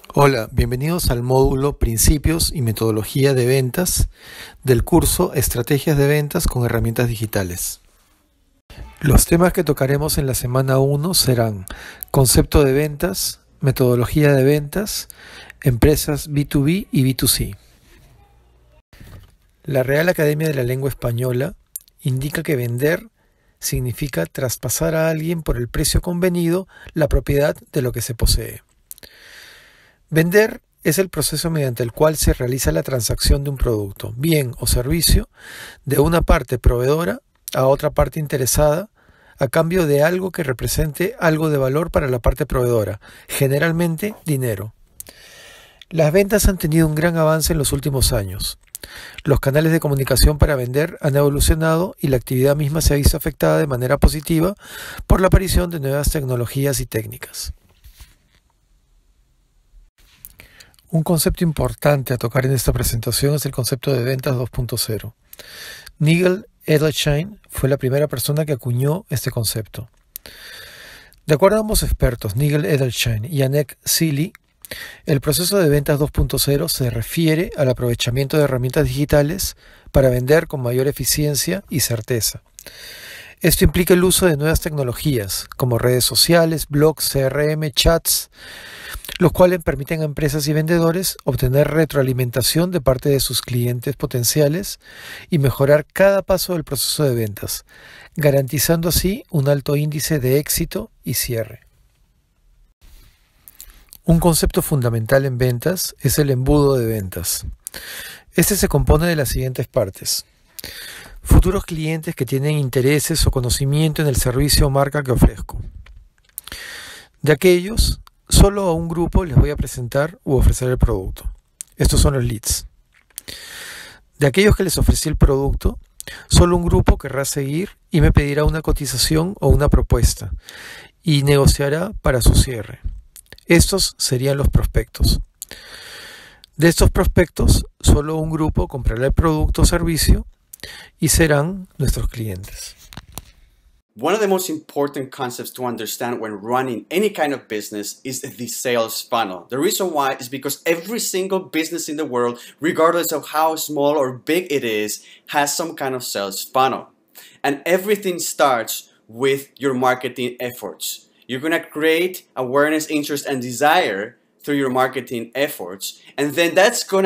Hola, bienvenidos al módulo Principios y Metodología de Ventas del curso Estrategias de Ventas con Herramientas Digitales. Los temas que tocaremos en la semana 1 serán concepto de ventas, metodología de ventas, empresas B2B y B2C. La Real Academia de la Lengua Española indica que vender significa traspasar a alguien por el precio convenido la propiedad de lo que se posee. Vender es el proceso mediante el cual se realiza la transacción de un producto, bien o servicio, de una parte proveedora a otra parte interesada, a cambio de algo que represente algo de valor para la parte proveedora, generalmente dinero. Las ventas han tenido un gran avance en los últimos años. Los canales de comunicación para vender han evolucionado y la actividad misma se ha visto afectada de manera positiva por la aparición de nuevas tecnologías y técnicas. Un concepto importante a tocar en esta presentación es el concepto de ventas 2.0. Nigel Edelstein fue la primera persona que acuñó este concepto. De acuerdo a ambos expertos, Nigel Edelstein y Anek Seeley, el proceso de ventas 2.0 se refiere al aprovechamiento de herramientas digitales para vender con mayor eficiencia y certeza. Esto implica el uso de nuevas tecnologías como redes sociales, blogs, CRM, chats, los cuales permiten a empresas y vendedores obtener retroalimentación de parte de sus clientes potenciales y mejorar cada paso del proceso de ventas, garantizando así un alto índice de éxito y cierre. Un concepto fundamental en ventas es el embudo de ventas. Este se compone de las siguientes partes: futuros clientes que tienen intereses o conocimiento en el servicio o marca que ofrezco. De aquellos, solo a un grupo les voy a presentar u ofrecer el producto. Estos son los leads. De aquellos que les ofrecí el producto, solo un grupo querrá seguir y me pedirá una cotización o una propuesta y negociará para su cierre. Estos serían los prospectos. De estos prospectos, solo un grupo comprará el producto o servicio y serán nuestros clientes. One of the most important concepts to understand when running any kind of business is the sales funnel. The reason why is because every single business in the world, regardless of how small or big it is, has some kind of sales funnel. And everything starts with your marketing efforts. You're going to create awareness, interest, and desire through your marketing efforts. And then that's going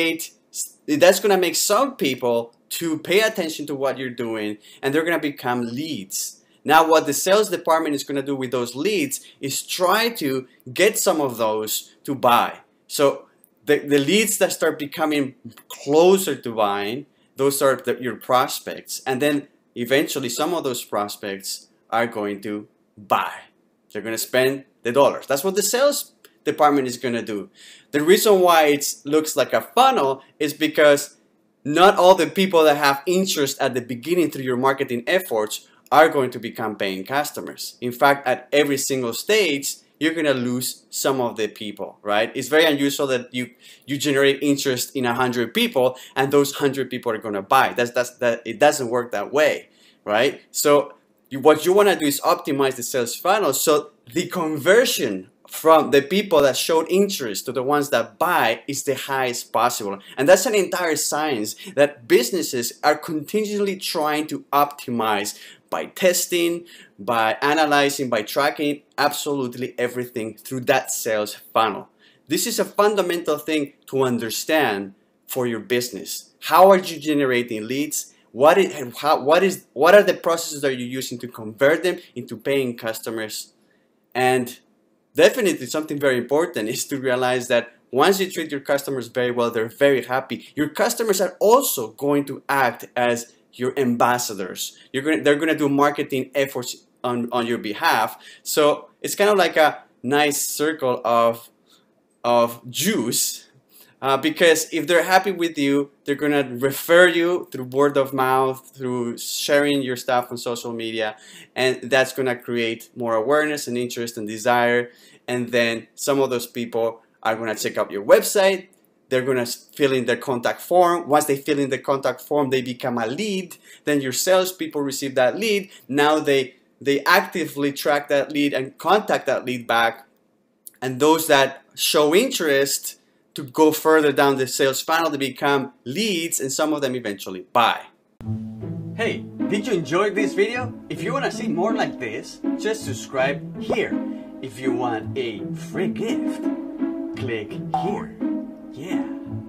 to make some people to pay attention to what you're doing, and they're going to become leads. Now, what the sales department is going to do with those leads is try to get some of those to buy. So the leads that start becoming closer to buying, those are your prospects. And then eventually some of those prospects are going to buy. They're going to spend the dollars. That's what the sales department is going to do. The reason why it looks like a funnel is because not all the people that have interest at the beginning through your marketing efforts are going to become paying customers. In fact, at every single stage, you're going to lose some of the people, right? It's very unusual that you generate interest in 100 people and those 100 people are going to buy. It doesn't work that way, right? So what you want to do is optimize the sales funnel so the conversion from the people that showed interest to the ones that buy is the highest possible. And that's an entire science that businesses are continually trying to optimize by testing, by analyzing, by tracking absolutely everything through that sales funnel. This is a fundamental thing to understand for your business. How are you generating leads? What are the processes that you're using to convert them into paying customers? And definitely something very important is to realize that once you treat your customers very well, they're very happy. Your customers are also going to act as your ambassadors. They're going to do marketing efforts on your behalf. So it's kind of like a nice circle of juice. Because if they're happy with you, they're going to refer you through word of mouth, through sharing your stuff on social media, and that's going to create more awareness and interest and desire. And then some of those people are going to check out your website. They're going to fill in their contact form. Once they fill in the contact form, they become a lead. Then your salespeople receive that lead. Now they actively track that lead and contact that lead back. And those that show interest to go further down the sales funnel to become leads, and some of them eventually buy. Hey, did you enjoy this video? If you want to see more like this, just subscribe here. If you want a free gift, click here. Yeah.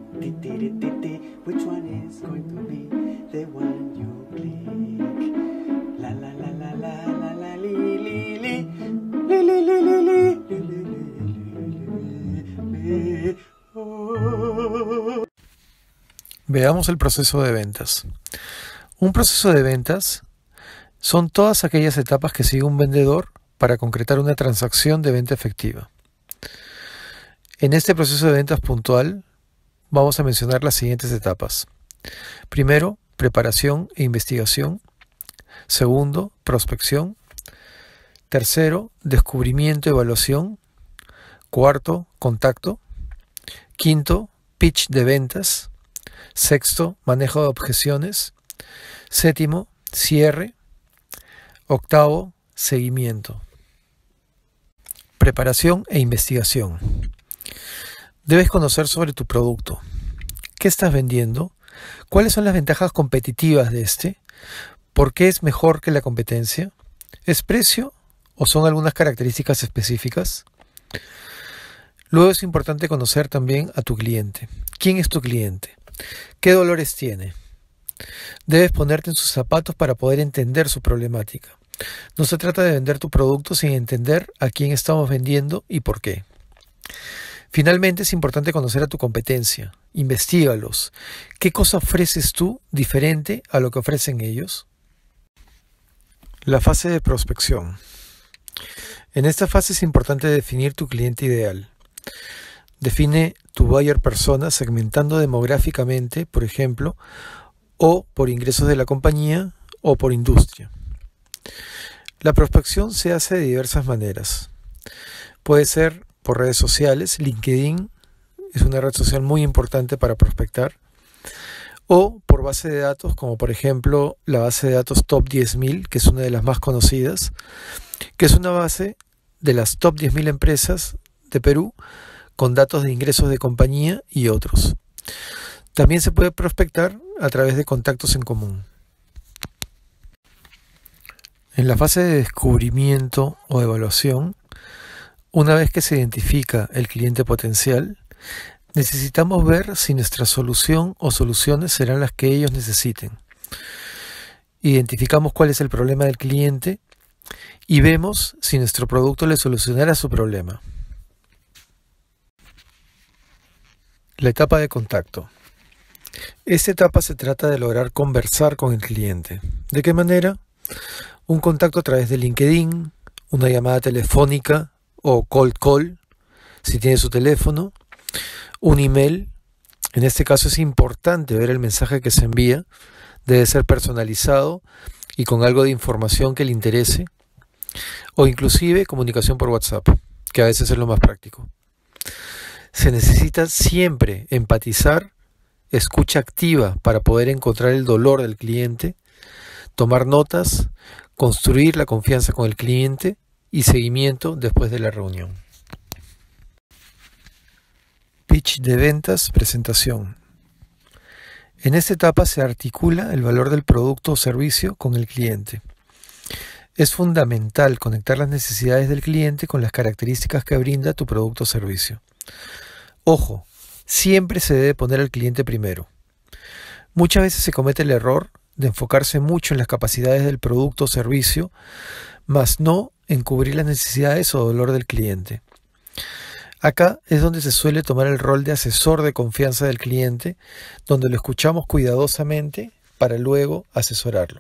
Which one is going to be the one you click? La la la la la la la li li li li li li li li li. Veamos el proceso de ventas. Un proceso de ventas son todas aquellas etapas que sigue un vendedor para concretar una transacción de venta efectiva. En este proceso de ventas puntual vamos a mencionar las siguientes etapas. Primero, preparación e investigación. Segundo, prospección. Tercero, descubrimiento y evaluación. Cuarto, contacto. Quinto, pitch de ventas. Sexto, manejo de objeciones. Séptimo, cierre. Octavo, seguimiento. Preparación e investigación. Debes conocer sobre tu producto. ¿Qué estás vendiendo? ¿Cuáles son las ventajas competitivas de este? ¿Por qué es mejor que la competencia? ¿Es precio o son algunas características específicas? Luego es importante conocer también a tu cliente. ¿Quién es tu cliente? ¿Qué dolores tiene? Debes ponerte en sus zapatos para poder entender su problemática. No se trata de vender tu producto sin entender a quién estamos vendiendo y por qué. Finalmente es importante conocer a tu competencia. Investígalos. ¿Qué cosa ofreces tú diferente a lo que ofrecen ellos? La fase de prospección. En esta fase es importante definir tu cliente ideal. Define tu buyer persona segmentando demográficamente, por ejemplo, o por ingresos de la compañía o por industria. La prospección se hace de diversas maneras. Puede ser por redes sociales. LinkedIn es una red social muy importante para prospectar, o por base de datos, como por ejemplo la base de datos Top 10.000, que es una de las más conocidas, que es una base de las Top 10.000 empresas de Perú con datos de ingresos de compañía y otros. También se puede prospectar a través de contactos en común. En la fase de descubrimiento o evaluación, una vez que se identifica el cliente potencial, necesitamos ver si nuestra solución o soluciones serán las que ellos necesiten. Identificamos cuál es el problema del cliente y vemos si nuestro producto le solucionará su problema. La etapa de contacto. Esta etapa se trata de lograr conversar con el cliente. ¿De qué manera? Un contacto a través de LinkedIn, una llamada telefónica o cold call, si tiene su teléfono, un email. En este caso es importante ver el mensaje que se envía, debe ser personalizado y con algo de información que le interese, o inclusive comunicación por WhatsApp, que a veces es lo más práctico. Se necesita siempre empatizar, escucha activa para poder encontrar el dolor del cliente, tomar notas, construir la confianza con el cliente y seguimiento después de la reunión. Pitch de ventas, presentación. En esta etapa se articula el valor del producto o servicio con el cliente. Es fundamental conectar las necesidades del cliente con las características que brinda tu producto o servicio. Ojo, siempre se debe poner al cliente primero. Muchas veces se comete el error de enfocarse mucho en las capacidades del producto o servicio, mas no en cubrir las necesidades o dolor del cliente. Acá es donde se suele tomar el rol de asesor de confianza del cliente, donde lo escuchamos cuidadosamente para luego asesorarlo.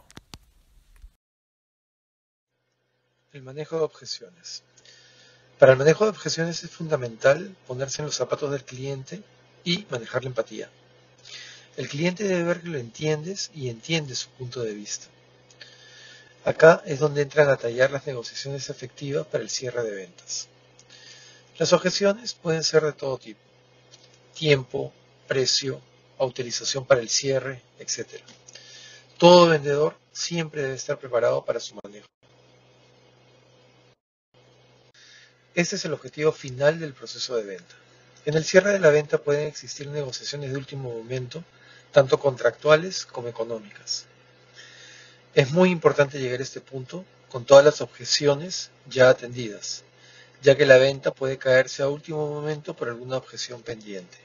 El manejo de objeciones. Para el manejo de objeciones es fundamental ponerse en los zapatos del cliente y manejar la empatía. El cliente debe ver que lo entiendes y entiende su punto de vista. Acá es donde entran a tallar las negociaciones efectivas para el cierre de ventas. Las objeciones pueden ser de todo tipo: tiempo, precio, autorización para el cierre, etc. Todo vendedor siempre debe estar preparado para su manejo. Este es el objetivo final del proceso de venta. En el cierre de la venta pueden existir negociaciones de último momento, tanto contractuales como económicas. Es muy importante llegar a este punto con todas las objeciones ya atendidas, ya que la venta puede caerse a último momento por alguna objeción pendiente.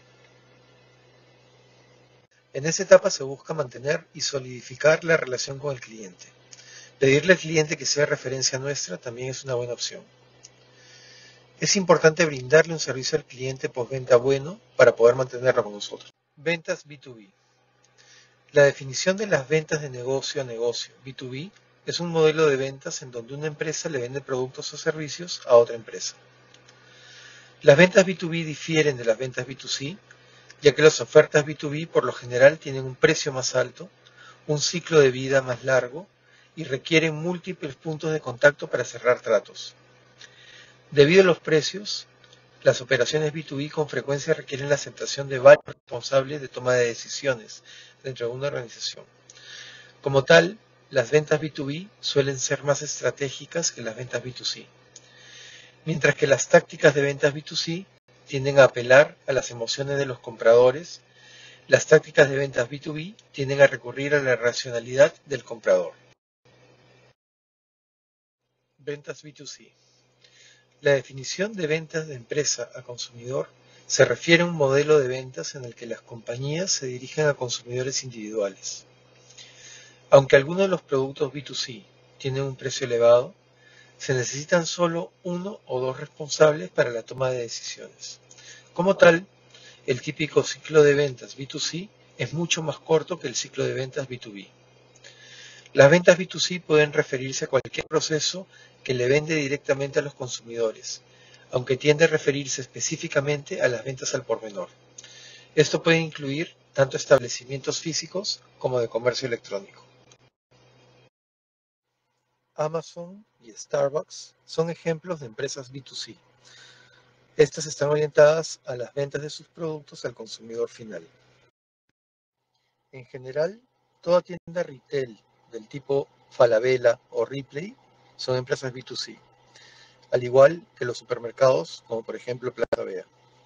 En esta etapa se busca mantener y solidificar la relación con el cliente. Pedirle al cliente que sea referencia nuestra también es una buena opción. Es importante brindarle un servicio al cliente postventa bueno para poder mantenerlo con nosotros. Ventas B2B. La definición de las ventas de negocio a negocio, B2B, es un modelo de ventas en donde una empresa le vende productos o servicios a otra empresa. Las ventas B2B difieren de las ventas B2C, ya que las ofertas B2B por lo general tienen un precio más alto, un ciclo de vida más largo y requieren múltiples puntos de contacto para cerrar tratos. Debido a los precios, las operaciones B2B con frecuencia requieren la aceptación de varios responsables de toma de decisiones dentro de una organización. Como tal, las ventas B2B suelen ser más estratégicas que las ventas B2C, mientras que las tácticas de ventas B2C tienden a apelar a las emociones de los compradores. Las tácticas de ventas B2B tienden a recurrir a la racionalidad del comprador. Ventas B2C. La definición de ventas de empresa a consumidor se refiere a un modelo de ventas en el que las compañías se dirigen a consumidores individuales. Aunque algunos de los productos B2C tienen un precio elevado, se necesitan solo uno o dos responsables para la toma de decisiones. Como tal, el típico ciclo de ventas B2C es mucho más corto que el ciclo de ventas B2B. Las ventas B2C pueden referirse a cualquier proceso que le vende directamente a los consumidores, aunque tiende a referirse específicamente a las ventas al por menor. Esto puede incluir tanto establecimientos físicos como de comercio electrónico. Amazon y Starbucks son ejemplos de empresas B2C. Estas están orientadas a las ventas de sus productos al consumidor final. En general, toda tienda retail del tipo Falabella o Ripley son empresas B2C, al igual que los supermercados como por ejemplo Plaza Vea.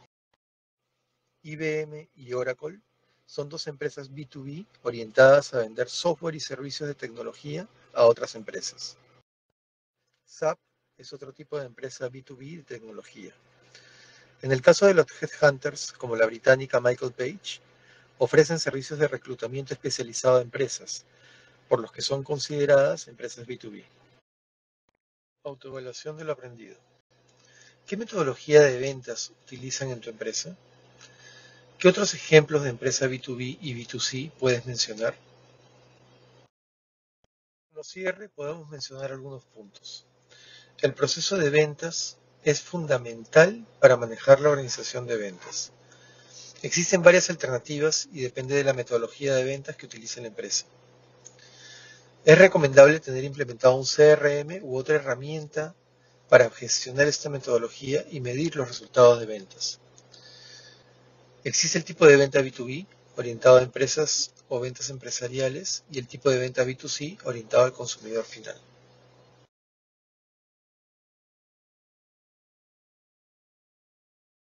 IBM y Oracle son dos empresas B2B orientadas a vender software y servicios de tecnología a otras empresas. SAP es otro tipo de empresa B2B de tecnología. En el caso de los headhunters, como la británica Michael Page, ofrecen servicios de reclutamiento especializado a empresas, por los que son consideradas empresas B2B. Autoevaluación de lo aprendido. ¿Qué metodología de ventas utilizan en tu empresa? ¿Qué otros ejemplos de empresa B2B y B2C puedes mencionar? Como cierre, podemos mencionar algunos puntos. El proceso de ventas es fundamental para manejar la organización de ventas. Existen varias alternativas y depende de la metodología de ventas que utilice la empresa. Es recomendable tener implementado un CRM u otra herramienta para gestionar esta metodología y medir los resultados de ventas. Existe el tipo de venta B2B, orientado a empresas o ventas empresariales, y el tipo de venta B2C, orientado al consumidor final.